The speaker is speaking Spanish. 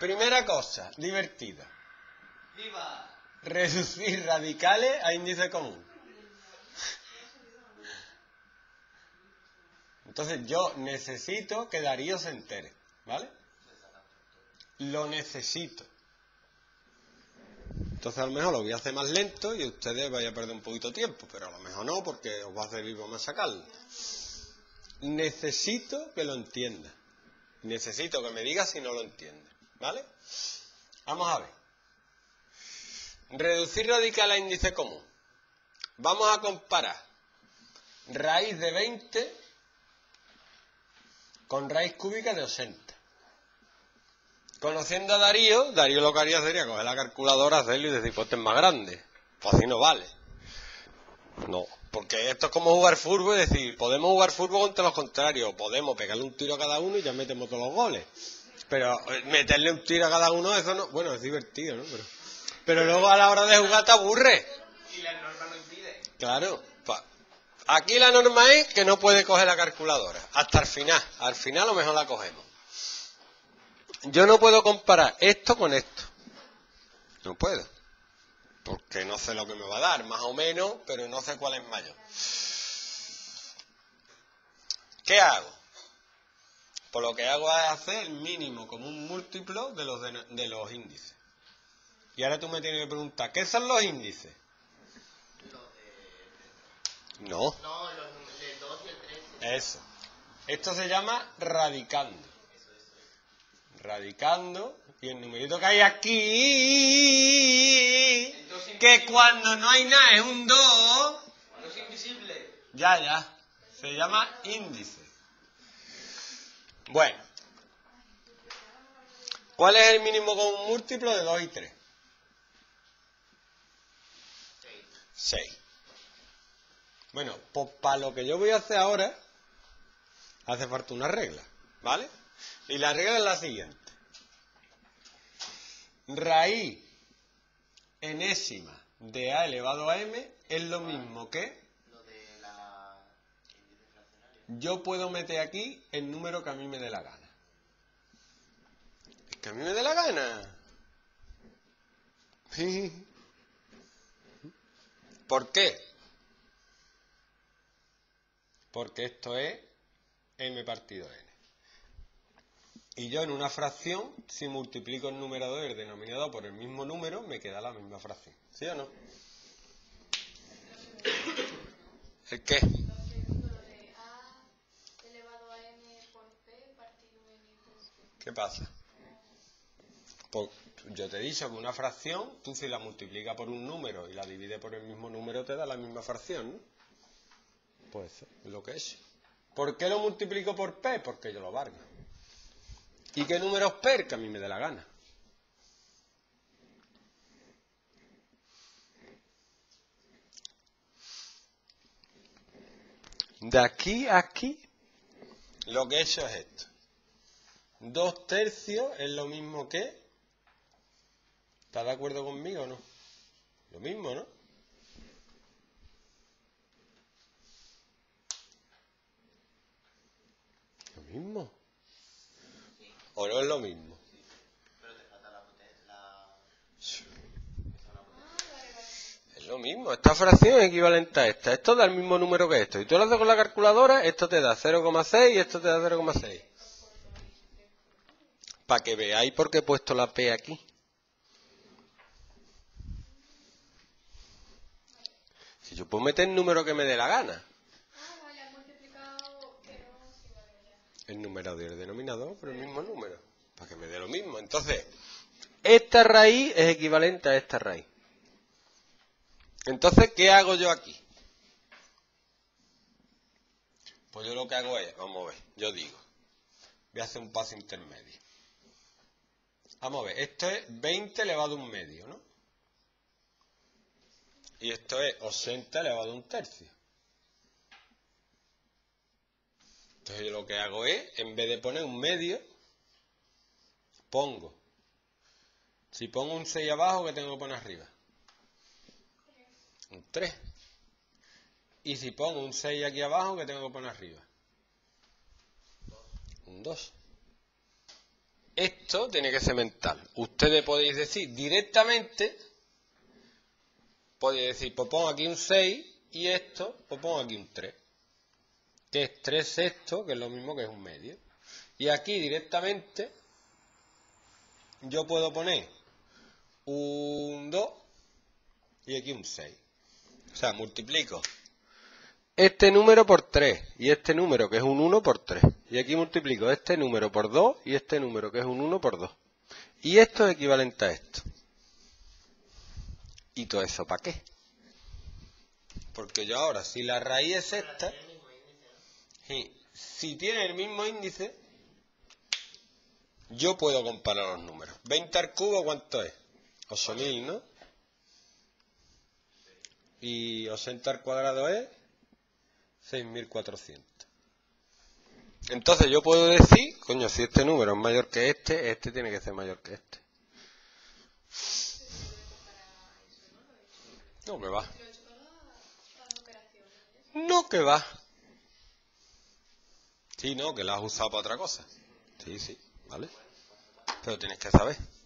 Primera cosa, divertida. ¡Viva! Reducir radicales a índice común. Entonces yo necesito que Darío se entere, ¿vale? Lo necesito. Entonces a lo mejor lo voy a hacer más lento y ustedes vayan a perder un poquito de tiempo, pero a lo mejor no, porque os va a servir para sacarlo. Necesito que lo entienda. Necesito que me diga si no lo entiende, ¿vale? Vamos a ver. Reducir radical a índice común. Vamos a comparar raíz de 20 con raíz cúbica de 80. Conociendo a Darío lo que haría sería coger la calculadora, hacerlo y decir, pues este es más grande. Pues así no vale. No, porque esto es como jugar fútbol y decir, podemos jugar fútbol contra los contrarios, podemos pegarle un tiro a cada uno y ya metemos todos los goles. Pero meterle un tiro a cada uno, eso no, bueno, es divertido, ¿no? Pero luego a la hora de jugar te aburre. Y la norma lo impide. Claro. Aquí la norma es que no puede coger la calculadora. Hasta el final. Al final a lo mejor la cogemos. Yo no puedo comparar esto con esto. No puedo. Porque no sé lo que me va a dar, más o menos, pero no sé cuál es mayor. ¿Qué hago? Pues lo que hago es hacer el mínimo como un múltiplo de los índices. Y ahora tú me tienes que preguntar, ¿qué son los índices? No. No, los del 2 y el 3. Eso. Esto se llama radicando. Radicando. Y el numerito que hay aquí, que cuando no hay nada es un 2. Cuando es invisible. Ya. Se llama índice. Bueno. ¿Cuál es el mínimo común múltiplo de 2 y 3? 6. Bueno, pues para lo que yo voy a hacer ahora, hace falta una regla, ¿vale? Y la regla es la siguiente. Raíz enésima de a elevado a m es lo mismo que Lo de la índice fraccionario. yo puedo meter aquí el número que a mí me dé la gana. Es que a mí me dé la gana. ¿Por qué? Porque esto es m partido n. Y yo en una fracción, si multiplico el numerador y el denominador por el mismo número, me queda la misma fracción. ¿Sí o no? ¿El qué? ¿Qué pasa? Pues yo te he dicho que una fracción, tú si la multiplicas por un número y la divides por el mismo número, te da la misma fracción, ¿no? Pues eso es lo que es. ¿Por qué lo multiplico por p? Porque yo lo valga. ¿Y qué número es p? Que a mí me dé la gana. De aquí a aquí, lo que he hecho es esto. 2 tercios es lo mismo que... ¿Estás de acuerdo conmigo o no? Lo mismo, ¿no? ¿Lo mismo? ¿O no es lo mismo? Pero te falta la potencia. Es lo mismo, esta fracción es equivalente a esta. Esto da el mismo número que esto. Y tú lo haces con la calculadora, esto te da 0,6 y esto te da 0,6. Para que veáis por qué he puesto la P aquí. Si yo puedo meter el número que me dé la gana. El numerador y el denominador por el mismo número. Para que me dé lo mismo. Entonces, esta raíz es equivalente a esta raíz. Entonces, ¿qué hago yo aquí? Pues yo lo que hago es, vamos a ver, yo digo, voy a hacer un paso intermedio. Vamos a ver, esto es 20 elevado a un medio, ¿no? Y esto es 80 elevado a un tercio. Entonces yo lo que hago es, en vez de poner un medio, pongo. Si pongo un 6 abajo, ¿qué tengo que poner arriba? Un 3. Y si pongo un 6 aquí abajo, ¿qué tengo que poner arriba? Un 2. esto tiene que ser mental. Ustedes podéis decir directamente, podéis decir, pues pongo aquí un 6 y esto, pues pongo aquí un 3, que es 3 sextos, que es lo mismo que es un medio. Y aquí directamente yo puedo poner un 2 y aquí un 6. O sea, multiplico este número por 3 y este número que es un 1 por 3. Y aquí multiplico este número por 2 y este número que es un 1 por 2. Y esto es equivalente a esto. ¿Y todo eso para qué? Porque yo ahora, si la raíz es esta, si tiene el mismo índice, yo puedo comparar los números. 20 al cubo, ¿cuánto es? 8000, ¿no? Y 80 al cuadrado es 6400. Entonces yo puedo decir, coño, si este número es mayor que este tiene que ser mayor que este. No, que va. No, que va. Sí, no, que la has usado para otra cosa. Sí, vale. Pero tienes que saber.